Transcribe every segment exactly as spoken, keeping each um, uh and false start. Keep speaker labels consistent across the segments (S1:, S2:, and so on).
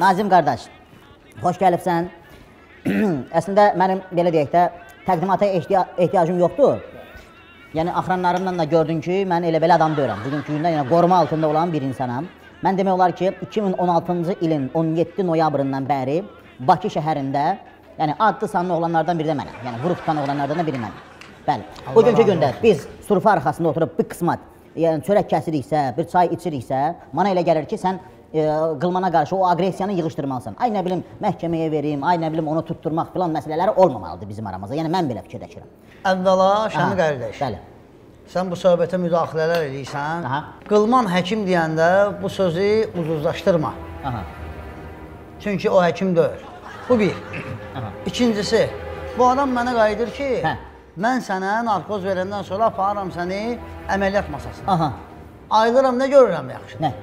S1: Nazim qardaş, xoş gəlibsən. Əslində, mənim belə deyək də, təqdimata ehtiyacım yoxdur. Yəni, axranlarımla da gördün ki, mən elə belə adam deyirəm. Bugünkü gündə yəni, qoruma altında olan bir insanam. Mən demək olar ki, iki min on altıncı ilin on yeddi noyabrından bəri Bakı şəhərində, yəni adlı sanlı oğlanlardan biri də mənəm. Yəni, vuruq tutan oğlanlardan da biri mənəm. Bəli, bugünkü gündə biz surfa arxasında oturub bir qismat, yəni çörək kəsiriksə, bir çay içiriksə, mana elə gəlir ki, sən e, qılmana qarşı o agresiyanı yığışdırmalısan. Ay nə bilim, məhkəməyə vereyim, ay nə bilim, onu tutturmaq filan məsələləri olmamalıdır bizim aramızda. Yəni, mən belə fikirləşirəm.
S2: Əvvəla, Şəmi qardaş,
S1: bəli.
S2: Sən bu söhbətə müdaxilələr edirsən, qılman həkim deyəndə bu sözü uzuzlaşdırma. Aha. Çünki o həkim deyil. Bu bir. Aha. İkincisi, bu adam mənə qayıdır ki, hə. Mən sənə narkoz verəndən sonra aparıram səni əməliyyat masasına. Aha. Ayılıram, nə görürəm yaxşı? Nə?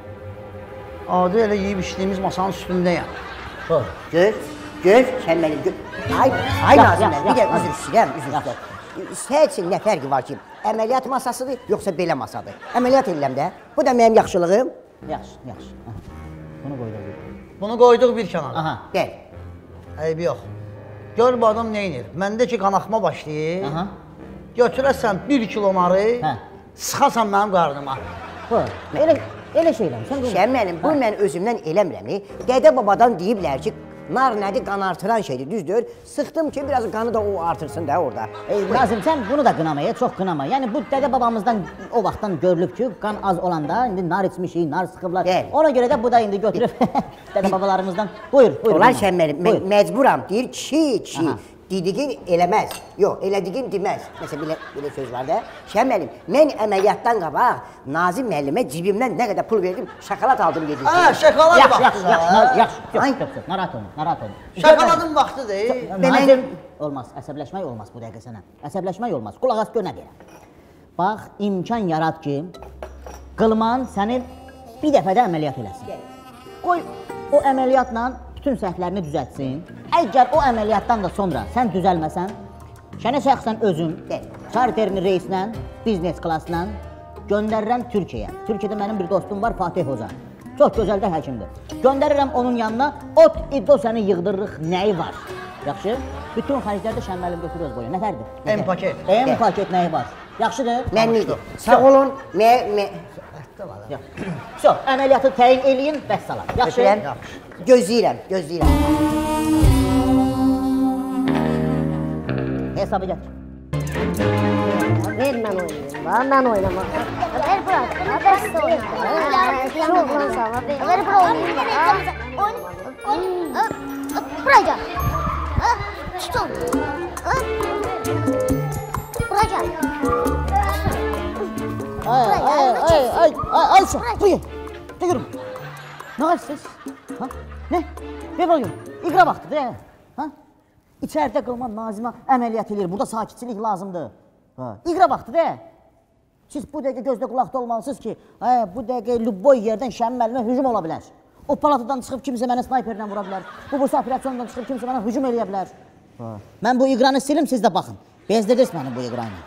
S2: Adi elə yiyib içdiyimiz masanın üstündəyəm.
S3: Gör, gör, sən məni gör. Ay, ay Nazim mən, bir də üzr istəyirəm, üzr istəyirəm. Sən üçün nə fərqi var ki, əməliyyat masasıdır, yoxsa belə masadır? Əməliyyat edirəm də, bu da mənim yaxşılığım.
S1: Yaxşı, yaxşı. Bunu qoyduq bir.
S2: Bunu qoyduq bir kənara.
S1: Aha.
S3: Gəl.
S2: Eybi yox. Gör bu adam nə inir? Məndə ki, qanaxma başlayır. Aha. Götürəsən bir kilo narı, hə. Sıxasan mənim qarnıma.
S1: Bu, elə, elə şeylər.
S3: Sən mənim, bu mən özümdən eləmirəm. Dədə babadan deyiblər ki, nar nədir, qan artıran şeydir, düzdür. Sıxdım ki, biraz qanı da o artırsın da orada.
S1: Ey, Nazim, sən bunu da qınamaya, çox qınama. Yəni, bu dədə babamızdan o vaxtdan görülüb ki, qan az olanda, indi nar içmişik, nar sıxıblar. Gəl. Ona görə də bu da indi götürüb dədə babalarımızdan. Buyur, buyur.
S3: Onlar sən mənim, mən məcburam, deyir, kişi, kişi. Didiğin eləməz, yox, elədiğin deməz. Məsələn, belə, belə söz var da. Sən mənim, mən əməliyyatdan qabaq Nazim müəllimə cibimdən nə qədər pul verdim, şokolad aldım gedirdim.
S2: Hə, şokolad vaxtıdır.
S1: Yaxşı, yaxşı, yaxşı, narahat olma, narahat olma.
S2: Şokoladın vaxtıdır.
S1: Nazim, olmaz, əsəbləşmək olmaz bu dəqiqə sənə. Əsəbləşmək olmaz, qulaq as gör nə deyirəm. Bax, imkan yarat ki, qılman səni bir dəfədə əməliyyat eləsin. Qoy o əməliyyatla bütün səhvlərini düzəltsin. Əgər o əməliyyatdan da sonra sən düzəlməsən, səni şəxsən özüm çarterini reislə, biznes klasla göndərirəm Türkiyəyə. Türkiyədə mənim bir dostum var, Fatih Hoca. Çox gözəl də həkimdir. Göndərirəm onun yanına, ot iddo səni yığdırırıq, nəyi var? Yaxşı? Bütün xərclərdə Şəmməlim götürür öz boyu. Nə fərdir?
S2: M paket.
S1: M paket nəyi var? Yaxşıdır?
S3: Mənlidir. Sağ olun. Mə, mə...
S1: So, əməliyyatı təyin eləyin, bəs salam. Yaxşı?
S3: Gözləyirəm, gözləyirəm.
S1: Hesabı gətir.
S4: Ver mən oynayayım, mən oynamaq. Ver bura, ver siz oynayın. Çok lan sana, ver bura oynayayım. Buraya gel. Tutun. Buraya gel.
S1: Ay, ay, ay, ay, ay, Ayşe, buyur. Duyurum. Ne var siz? Ha? Ne? Ver bakayım. İqra vaxtıdır, he? Ha? İçəridə qılman Nazimə əməliyyat edir. Burada sakitçilik lazımdır. Ha. İqra vaxtıdır, he? Siz bu dəqiqə gözdə qulaqda olmalısınız ki, hə, bu dəqiqə lübboy yerdən Şəmməlimə hücum ola bilər. O palatadan çıxıb kimsə mənə snayperlə vura bilər. Bu bursa operasyondan çıxıb kimsə mənə hücum eləyə bilər. Ha. Mən bu iqranı silim, siz də baxın. Bezdirdiniz mənim bu iqranı.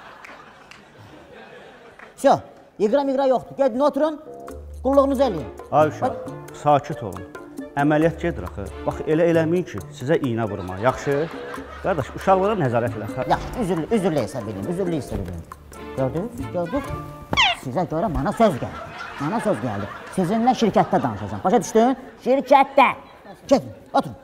S1: Şo, iqra miqra yoxdur. Gedin oturun, qulluğunuzu eləyin.
S5: Ay uşaq, sakit olun. Əməliyyat gedir axı. Bax, elə eləməyin ki, sizə iynə vurma. Yaxşı? Qardaş, uşaqlara nəzarət elə.
S1: Yaxşı, üzürlü, üzürlü hesab edin, üzürlü hesab edin. Gördünüz, gördük. Sizə görə mənə söz gəldi. Mənə söz gəldi. Sizinlə şirkətdə danışacağım. Başa düşdün? Şirkətdə. Gedin, oturun.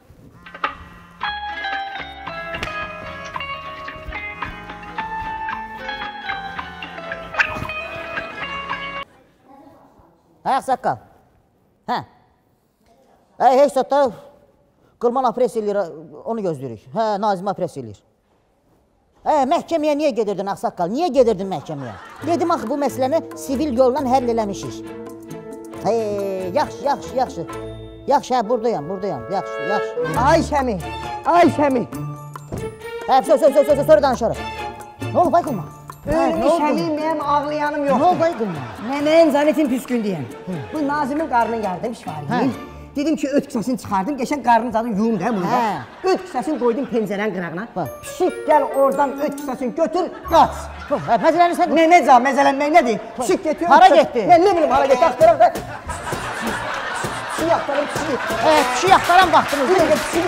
S1: Ayaq saqqal. Hə. Ey, heç satda qılman apres eləyir, onu gözləyirik. Hə, Nazimə apres eləyir. Hə, məhkəməyə niyə gedirdin, ağsaqqal? Niyə gedirdin məhkəməyə? Dedim, axı, bu məsələni sivil yolla həll eləmişik. Hey, yaxşı, yaxşı, yaxşı. Yaxşı, hə, buradayam, buradayam. Yaxşı, yaxşı.
S3: Ay Şəmi, ay Şəmi.
S1: Hə, söz, söz, söz, sonra danışarıq. Nə olub, ay qılma?
S3: Ölmüş Şəmiyim, mənim ağlayanım yoxdur.
S1: Nə oldu, ay qılma?
S3: Mən zənitin püskündəyəm. Bu Nazimin qarnını yardım şifariyim. Dedim ki, öt kisəsini çıxardım, geçən qarnın zadı yuyum da bunu. Öt kisəsini qoydum pəncərənin qırağına. Pişik gəl oradan öt kisəsini götür, qaç.
S1: Məzələni sən...
S3: Nə necə, məzələnmək nədir? Pişik getiriyor.
S1: Hara getdi?
S3: Mən nə bilim, hara getdi, axtaraq da... Pişi yaxtaram, pişi.
S1: Evet, pişi yaxtaram qalxdınız.
S3: Bir dəqiqə pişi.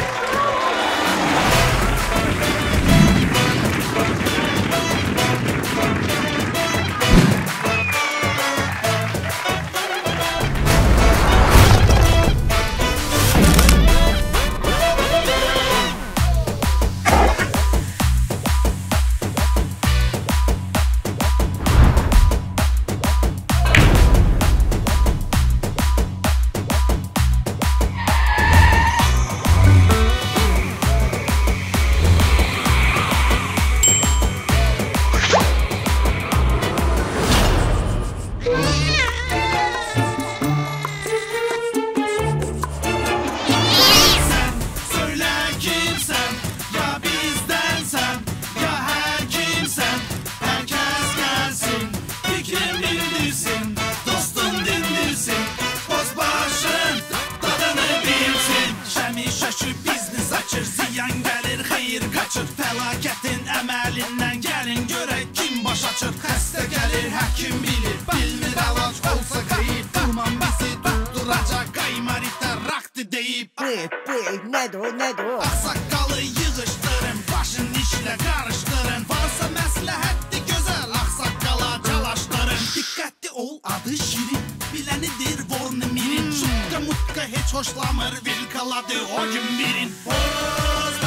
S6: Fəlakətin əməlindən gəlin görək kim baş açır. Xəstə gəlir, həkim bilir, bilmir əlac olsa qeyib. Duman bizi tutturacaq, qaymarita raktı deyib.
S3: Bey, bey, nədir o, nədir o?
S6: Ağsaqqalı yığışdırın, başın işlə qarışdırın. Varsa məsləhətli gözəl, ağsaqqala calaşdırın. Diqqətli ol, adı şirin, bilənidir vornu mirin. Şutqa mutka heç hoşlamır, vilkaladı o gün birin. Boz